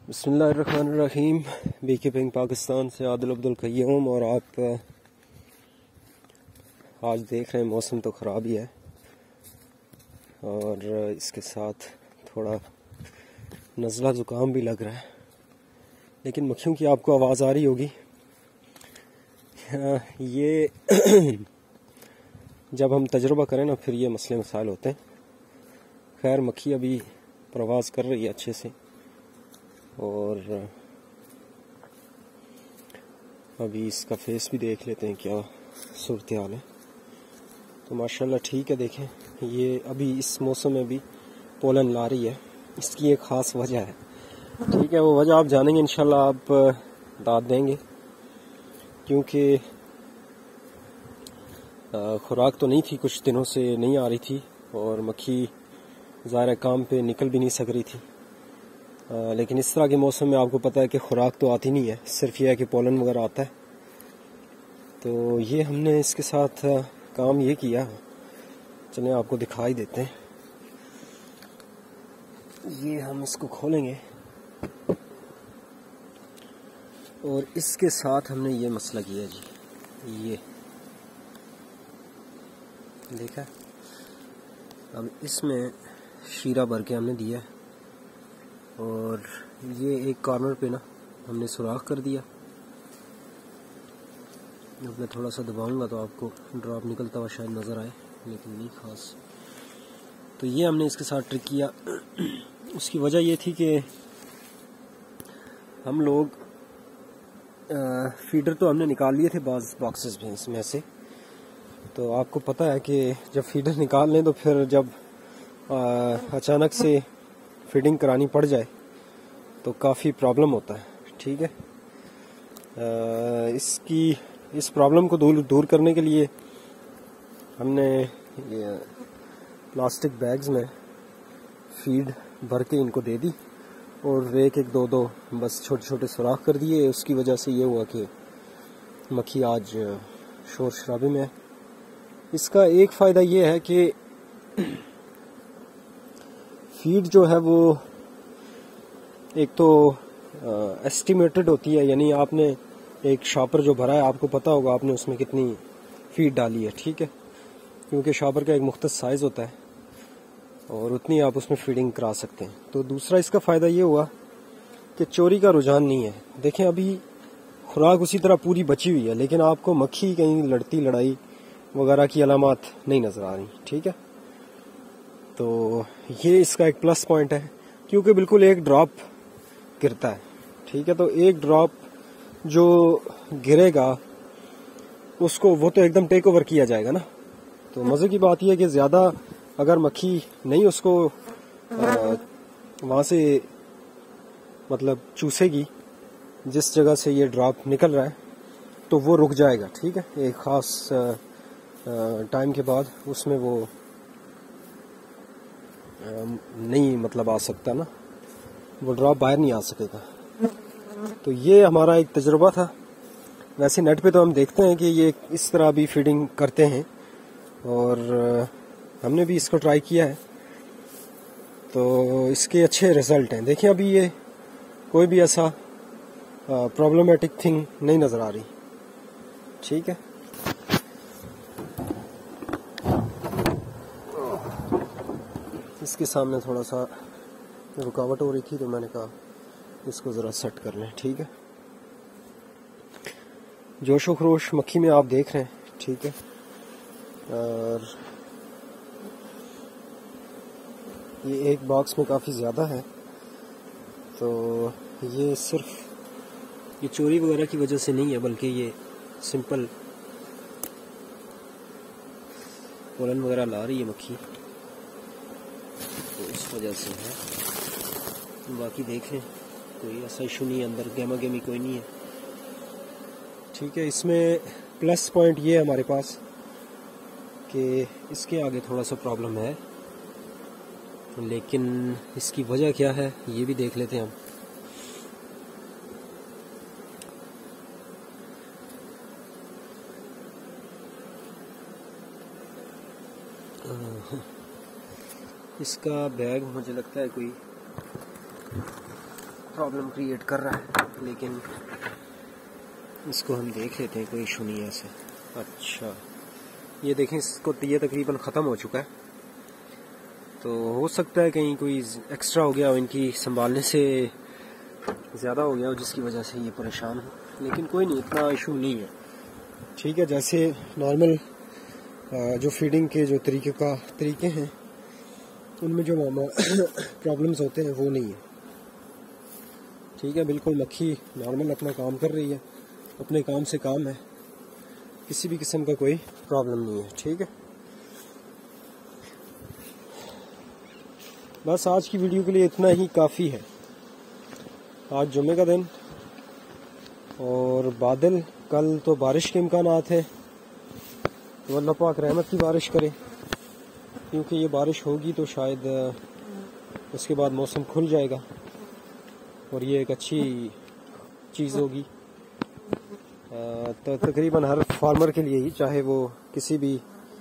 बिस्मिल्लाहिर्रहमानिर्रहीम। B keeping Pakistan से आदिल अब्दुल क़य्यूम। और आप आज देख रहे हैं मौसम तो ख़राब ही है और इसके साथ थोड़ा नज़ला ज़ुकाम भी लग रहा है, लेकिन मक्खियों की आपको आवाज़ आ रही होगी। ये जब हम तजुर्बा करें ना फिर ये मसले मसाइल होते हैं। खैर मक्खी अभी प्रवास कर रही है अच्छे से और अभी इसका फेस भी देख लेते हैं क्या सूरत हाल है। तो माशाल्लाह ठीक है। देखें ये अभी इस मौसम में भी पोलन ला रही है, इसकी एक ख़ास वजह है। ठीक है, वो वजह आप जानेंगे इंशाल्लाह, आप दाद देंगे, क्योंकि खुराक तो नहीं थी, कुछ दिनों से नहीं आ रही थी और मक्खी ज़ाहिर काम पे निकल भी नहीं सक रही थी। लेकिन इस तरह के मौसम में आपको पता है कि खुराक तो आती नहीं है, सिर्फ यह है कि पोलन वगैरह आता है। तो ये हमने इसके साथ काम ये किया, चलें आपको दिखाई देते हैं। ये हम इसको खोलेंगे और इसके साथ हमने ये मसला किया जी। ये देखा, अब इसमें शीरा भर के हमने दिया और ये एक कॉर्नर पे ना हमने सुराख कर दिया। अब मैं थोड़ा सा दबाऊंगा तो आपको ड्रॉप निकलता हुआ शायद नज़र आए, लेकिन नहीं खास। तो ये हमने इसके साथ ट्रिक किया। उसकी वजह ये थी कि हम लोग फीडर तो हमने निकाल लिए थे बाज़ बॉक्सेस में इसमें से। तो आपको पता है कि जब फीडर निकाल लें तो फिर जब अचानक से फीडिंग करानी पड़ जाए तो काफ़ी प्रॉब्लम होता है। ठीक है, इस प्रॉब्लम को दूर करने के लिए हमने ये प्लास्टिक बैग्स में फीड भर के इनको दे दी और एक दो बस छोटे छोटे सुराख कर दिए। उसकी वजह से ये हुआ कि मक्खी आज शोर शराबे में है। इसका एक फ़ायदा ये है कि फीड जो है वो एक तो एस्टिमेटेड होती है, यानी आपने एक शॉपर जो भरा है आपको पता होगा आपने उसमें कितनी फीड डाली है। ठीक है, क्योंकि शॉपर का एक मुख्तस साइज़ होता है और उतनी आप उसमें फीडिंग करा सकते हैं। तो दूसरा इसका फ़ायदा ये हुआ कि चोरी का रुझान नहीं है। देखें अभी खुराक उसी तरह पूरी बची हुई है, लेकिन आपको मक्खी कहीं लड़ती लड़ाई वगैरह की अलामात नहीं नज़र आ रही। ठीक है, तो ये इसका एक प्लस पॉइंट है, क्योंकि बिल्कुल एक ड्रॉप गिरता है। ठीक है, तो एक ड्रॉप जो गिरेगा उसको वो तो एकदम टेक ओवर किया जाएगा ना। तो मज़े की बात यह है कि ज़्यादा अगर मक्खी नहीं उसको वहाँ से मतलब चूसेगी जिस जगह से ये ड्रॉप निकल रहा है, तो वो रुक जाएगा। ठीक है, एक ख़ास टाइम के बाद उसमें वो नहीं मतलब आ सकता ना, वो ड्रॉप बाहर नहीं आ सकेगा। तो ये हमारा एक तजुर्बा था। वैसे नेट पे तो हम देखते हैं कि ये इस तरह भी फीडिंग करते हैं और हमने भी इसको ट्राई किया है, तो इसके अच्छे रिजल्ट हैं। देखिए अभी ये कोई भी ऐसा प्रॉब्लमेटिक थिंग नहीं नज़र आ रही। ठीक है, इसके सामने थोड़ा सा रुकावट हो रही थी तो मैंने कहा इसको ज़रा सेट कर लें। ठीक है, जोशो खरोश मक्खी में आप देख रहे हैं। ठीक है, और ये एक बॉक्स में काफ़ी ज़्यादा है, तो ये सिर्फ ये चोरी वगैरह की वजह से नहीं है, बल्कि ये सिंपल पोलन वगैरह ला रही है मक्खी, तो इस वजह से है। बाकी देख लें कोई ऐसा इशू नहीं है, अंदर गेमा गेमी कोई नहीं है। ठीक है, इसमें प्लस पॉइंट ये है हमारे पास कि इसके आगे थोड़ा सा प्रॉब्लम है, लेकिन इसकी वजह क्या है ये भी देख लेते हैं हम। इसका बैग मुझे लगता है कोई प्रॉब्लम क्रिएट कर रहा है, लेकिन इसको हम देख लेते हैं, कोई इशू नहीं है ऐसे। अच्छा, ये देखें, इसको ये तकरीबन ख़त्म हो चुका है, तो हो सकता है कहीं कोई एक्स्ट्रा हो गया हो, इनकी संभालने से ज़्यादा हो गया हो, जिसकी वजह से ये परेशान हो। लेकिन कोई नहीं, इतना इशू नहीं है, ठीक है। जैसे नॉर्मल जो फीडिंग के जो तरीके हैं, उनमें जो प्रॉब्लम्स होते हैं वो नहीं है, ठीक है। बिल्कुल मक्खी नॉर्मल अपना काम कर रही है, अपने काम से काम है, किसी भी किस्म का कोई प्रॉब्लम नहीं है, ठीक है। बस आज की वीडियो के लिए इतना ही काफ़ी है। आज जुम्मे का दिन और बादल, कल तो बारिश के इम्कानात है, तो अल्लाह पाक रहमत की बारिश करे, क्योंकि ये बारिश होगी तो शायद उसके बाद मौसम खुल जाएगा और ये एक अच्छी चीज़ होगी। तो तकरीबन हर फार्मर के लिए ही, चाहे वो किसी भी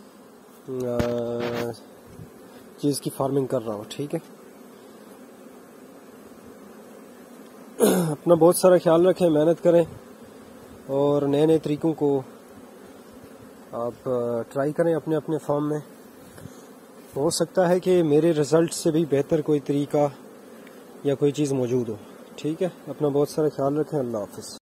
चीज़ की फार्मिंग कर रहा हो, ठीक है। अपना बहुत सारा ख्याल रखें, मेहनत करें और नए नए तरीकों को आप ट्राई करें अपने अपने फार्म में। हो सकता है कि मेरे रिज़ल्ट से भी बेहतर कोई तरीका या कोई चीज़ मौजूद हो, ठीक है। अपना बहुत सारा ख्याल रखें। अल्लाह हाफ़िज़।